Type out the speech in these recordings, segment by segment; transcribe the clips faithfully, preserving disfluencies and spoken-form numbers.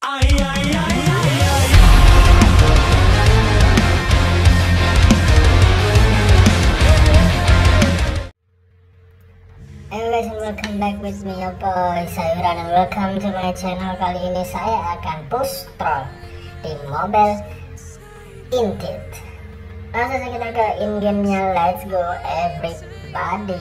Hello guys, and welcome back with me, your boy Sayuran, and welcome to my channel. Kali ini saya akan push troll di Mobile Intit. Langsung saja kita ke in gamenya, let's go everybody.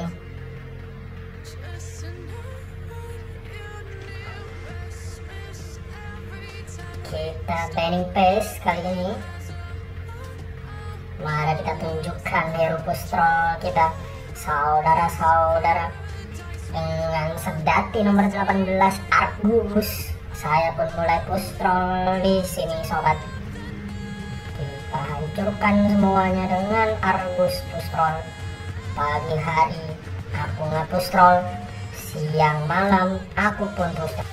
Kita banning pace kali ini. Mari kita tunjukkan hero push troll kita, saudara-saudara, dengan sendati nomor delapan belas Argus. Saya pun mulai push troll di sini, sobat. Kita hancurkan semuanya dengan Argus push troll. Pagi hari aku nge-push troll, siang malam aku pun push troll.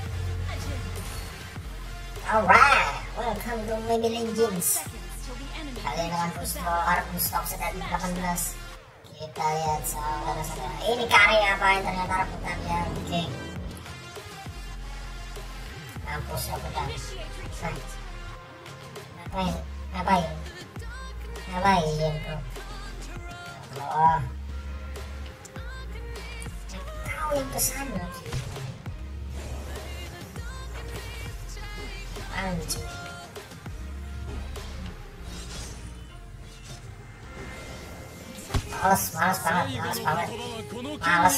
Alright, welcome to Mobile Legends. Kalian dengan push troll Argus top sendati delapan belas. Kita lihat saudara-saudara, ini karya apa yang ternyata rebutan ya. Oke, mampus rebutan. Nah, ngapain ngapain ngapain bro? Oh, kau yang kesana anjing. Males, males banget, males banget, males,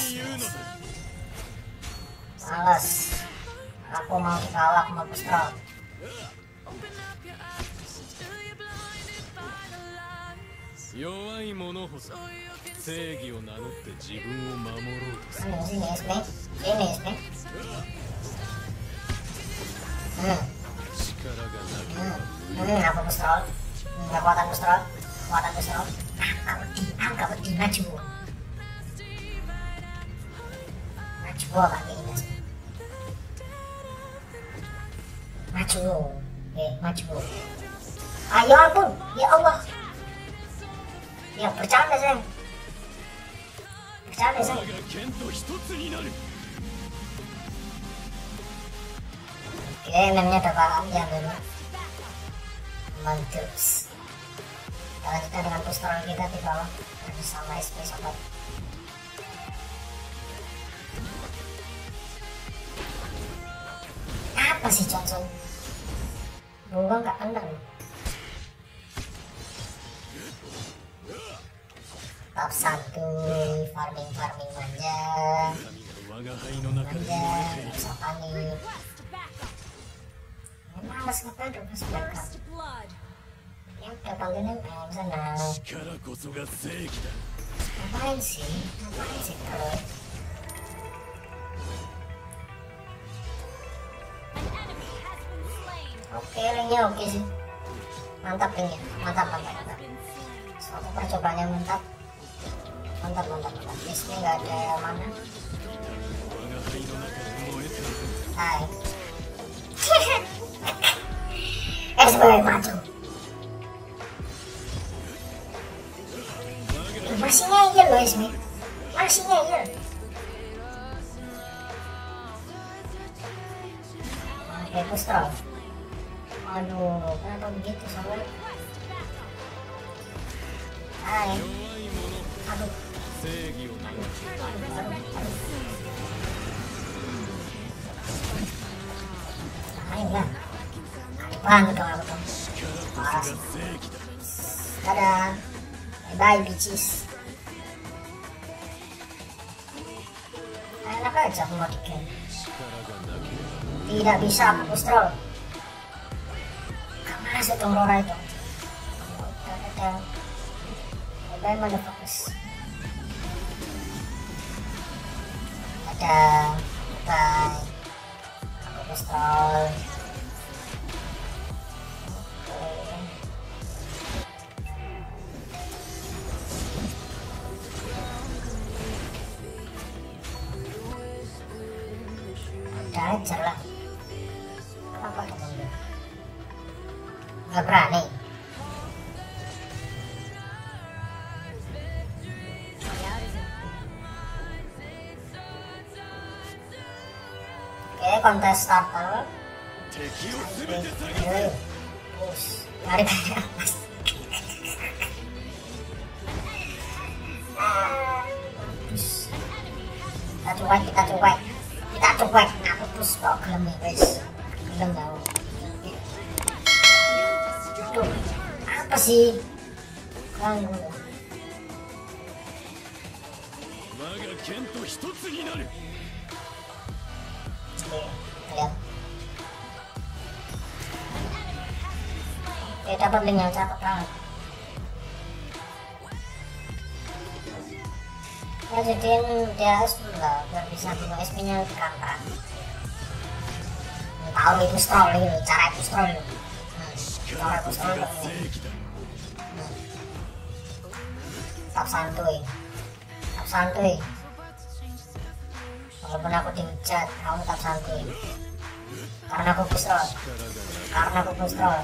males. Aku mau dikawal, aku mau push troll. Sini, sini, S P, sini, S P. Hmm, hmm, hmm, aku push troll. Kekuatan push troll, kekuatan push troll. Angka peti, angka peti, maju maju pakai ini, maju, eh maju, ayo ampun, ya Allah, ya bercanda sayang, bercanda sayang. Oke, namanya udah paham ya dulu, mantap. Lanjutkan dengan push troll kita di bawah bersama S P, sobat. Apa sih Johnson? Bunga nggak kena. Top satu farming farming manja, manja, bisa panik. Males ngapain dong pas belakang? Udah panggilin em sana. Ngapain sih? Ngapain sih terus? Oke, linknya oke sih. Mantap linknya, mantap mantap mantap. Suatu percobaan yang mantap. Mantap mantap mantap. Disini nggak ada mana. Hai. S B maju. Masih ngeyel loh Ismi, masih ngeyel. Oke, push troll. Aduh, kenapa begitu sobat? Hai. Aduh. Hai lah. Banget dong aku dong. Parah. Dadah. Bye bitches. Enak aja aku mau di-game. Tidak bisa aku push troll. Gak masuk dong Rora itu. Bye motherfuckers. Dadah. Bye. Aku push troll. Ajar lah, kenapa kamu nggak berani? Oke, kontes starter Push, lari ke atas. Kita cuek, kita cuek, kita cuek. Aku push kok gelem ya guys, gelem tau. Tuh, apa sih? Ganggu. Oke, lihat. Oke, dapat link yang cakep banget. Ya jadiin dia dulu lah, biar bisa bunuh S P nya gampang. Tahu itu stroll gitu, cara itu stroll gitu. Hmm, cara itu stroll gitu. Hmm. Tetap santuy, tetap santuy. Walaupun aku dihujat, kamu tetap santuy. Karena aku stroll, karena aku stroll.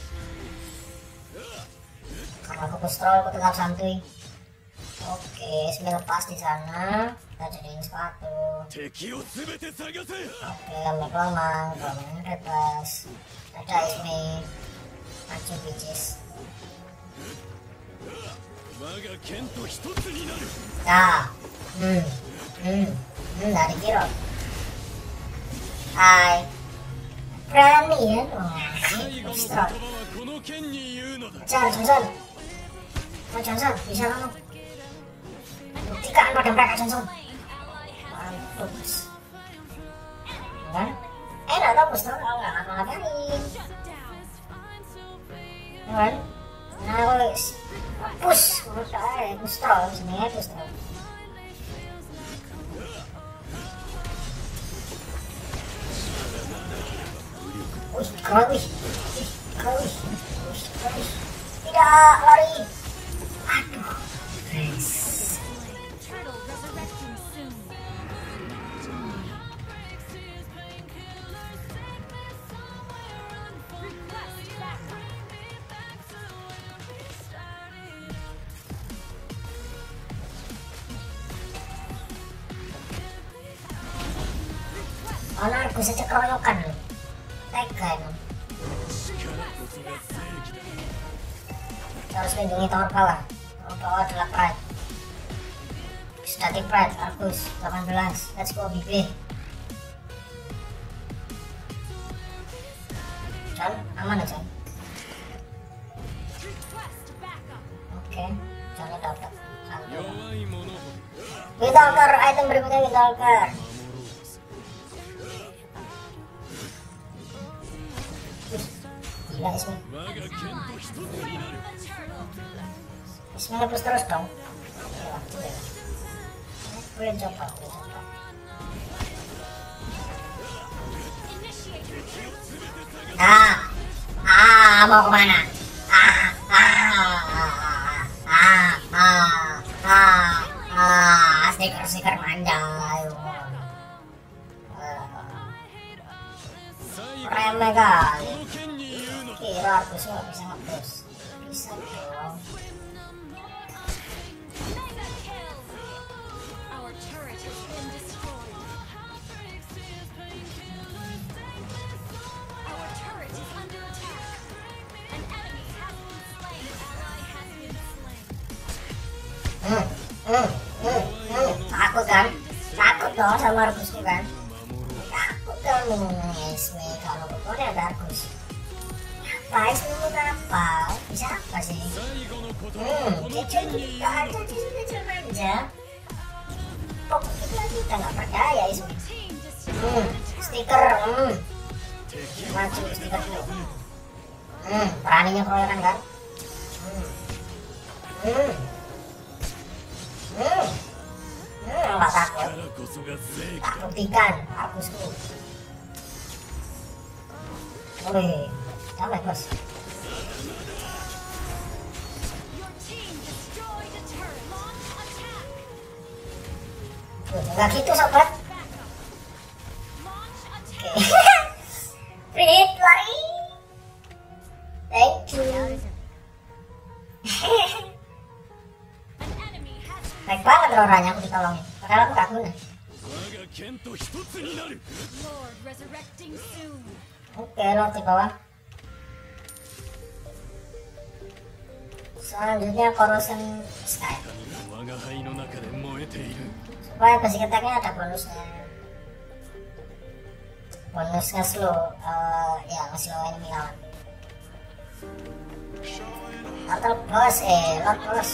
Karena aku stroll, aku tetap santuy. Oke, sudah lepas di sana. Kita jadiin sepatu. Oke, kami kelamang, kelamang bebas. Ada Ismi, maju bitches. Nah, hmm, hmm, hmm, dari kiro. Hai, berani ya? Oh, stroll. Jangan, Johnson. Oh, Johnson, bisa kamu? Buktikan pada mereka, Johnson. Mantap. Kan? Eh, gak tau bos, tau gak ngapa-ngapain. Kan? Nah, aku push, udah, push terus, sini push terus. Wih, keren, wih, wih, keren, wih, wih, keren, wih. Tidak, lari. Aduh, guys. Anarku saja keroyokan loh. Tega emang. Harus lindungi tower bawah. Tower bawah adalah pride. Static pride, Argus delapan belas. Let's go B B. John, aman aja. Oke, Johnnya dapat. Santai. Withalker, item berikutnya Withalker. Gila Ismi. Ismi ngepus terus dong. Boleh coba, boleh coba. Ah, ah, mau kemana? Ah, ah, ah, ah, ah, ah, ah, stiker-stiker manja. Remeh kali. Kira Argus nggak bisa ngapus. Bisa dong. Hmm, hmm, hmm, hmm. Takut kan? Takut dong sama Argusku kan? Takut dong Ismi kalau pokoknya ada Argus. Apa Ismi mau apa? Bisa apa sih? Hmm, kecil gak ada kecil-kecil manja. Pokoknya kita nggak percaya Ismi. Hmm, stiker, hmm, maju stiker dulu. Hmm, beraninya keroyokan kan? Hmm, hmm. Hmm, hmm, nggak takut. Tak buktikan Argusku. Wih, damai bos. Tuh, nggak gitu sobat. Oke, Frit lari. Thank you. Baik banget Roranya aku ditolongin. Padahal aku gak guna. Oke, Lord di bawah. Selanjutnya Corrosion Sky. Supaya basic attack-nya ada bonusnya. Bonus nge-slow, uh, ya nge-slow enemy lawan. Turtle Boss, eh Lord Boss.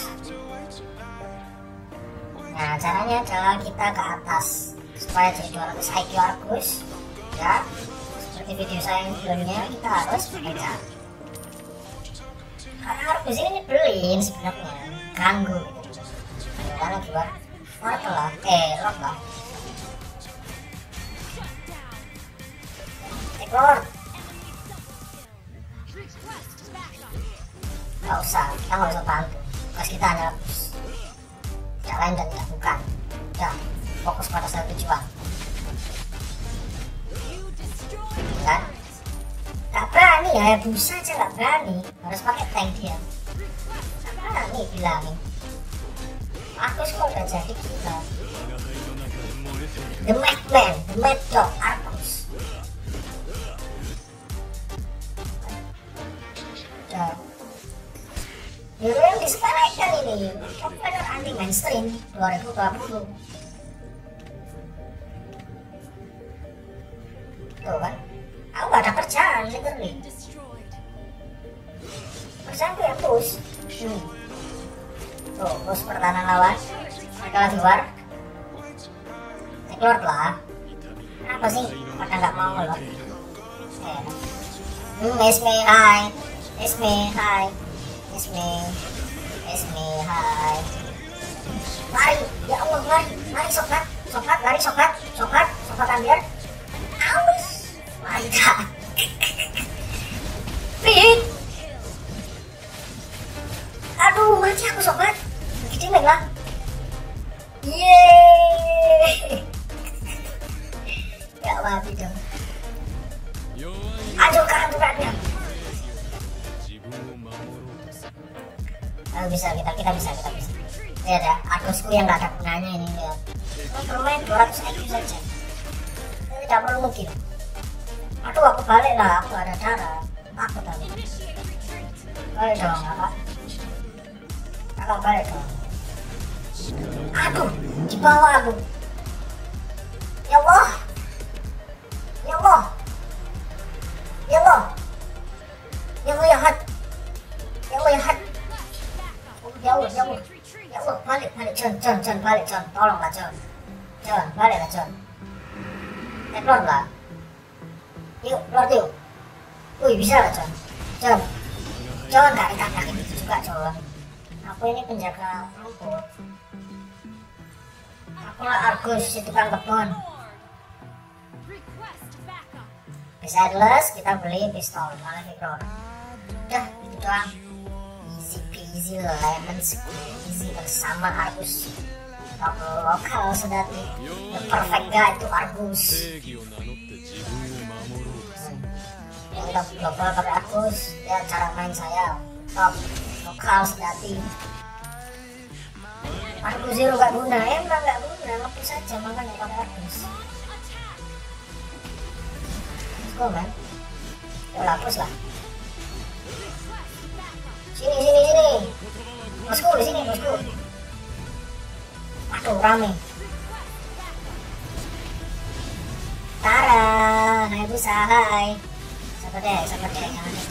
Nah, caranya adalah kita ke atas supaya jadi dua ratus I Q Argus. Ya, seperti video saya yang sebelumnya, kita harus mengejar. Karena Argus ini nyebelin sebenarnya, ganggu gitu. Karena keluar Turtle lah, eh Lord lah. Take Lord. Gak usah, kita gak usah bantu. Terus kita hanya tidak lain dan tidak bukan. Udah, fokus pada satu tujuan. Kan? Gak berani ya, Hayabusa aja gak berani. Harus pakai tank dia. Gak berani bilangin. Aku kok udah jadi kita. The Madman, The Mad Dog, Argus. Udah. Hero yang disepelekan ini, Provider anti mainstream dua ribu dua puluh. Tuh kan, aku gak ada kerjaan literally. Kerjaan gue yang push. Hmm. Tuh, push pertahanan lawan. Mereka lagi war. Take Lord lah. Apa sih? Pada gak mau loh. Eh. Hmm, Esme, hi. Esme, hi. Esme, Esme, hai. Lari, ya Allah, lari, lari sobat, sobat, lari sobat, sobat, sobat ambil. Aus, mantap. Pit. Aduh, mati aku sobat. Gede nih lah. Yeay. Gak mati dong. Aduh, karang beratnya. Nah, bisa kita kita bisa kita bisa. Lihat ya, Argusku yang nggak ada gunanya ini ya. Bermain dua ratus I Q saja. Ini tidak perlu mungkin. Aduh, aku balik lah, aku ada darah. Aku tadi. Balik dong, kakak. Kakak balik dong. Aduh, di bawah aku. Ya Allah. Ya Allah. Ya Allah. Ya Allah ya hat. Ya Allah ya hat. Ya Allah, ya Allah, ya Allah, balik, balik, John, John, John, balik, John, tolonglah, John, John, balik lah, John, take Lord lah, yuk, Lord yuk, wih, bisa lah, John, John, John, gak ditarik gitu juga, John, aku ini penjaga rumput, aku lah Argus, si tukang kebun, bisa adless, kita beli pistol, malah Victor, udah, gitu doang. Easy lemon squeezy bersama Argus toko lokal sedati the perfect guy itu Argus. Hmm. Yang top global pakai Argus ya, cara main saya top lokal sedati. Argus zero gak guna, emang gak guna, ngepus saja makanya pakai Argus. Let's go man, yuk lapus lah. Sini, sini, sini. Bosku, di sini, bosku. Aduh, rame. Tara, Hayabusa, hai. Sabar deh, sabar deh.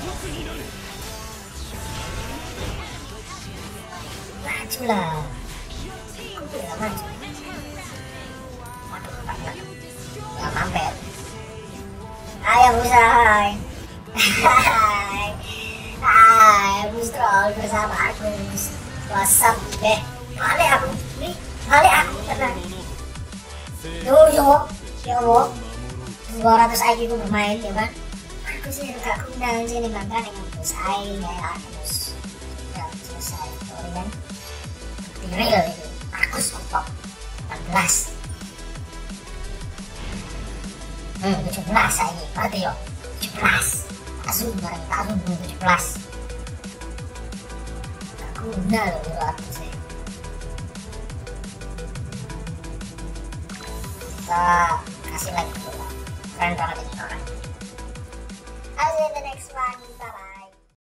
Maju lah. Aku tidak maju. Waduh, banyak. Ya, mampet. Hayabusa, hai. Hai. Hai, Bustrol bersama Argus. WhatsApp deh. Balik aku, nih, balik aku, tenang. Yo yo, yo. dua ratus I Q ku bermain, ya kan? Aku sih gak guna sini bangga dengan bersaing ya Argus. Udah selesai, sorry kan? Real itu, Argus top empat belas. Hmm, tujuh belas ini, berarti yo, tujuh belas. Asum barang tahun dua ribu tujuh belas. Gak guna loh itu aku sih. Kita kasih like dulu lah. Keren banget ini orang. I'll see you in the next one.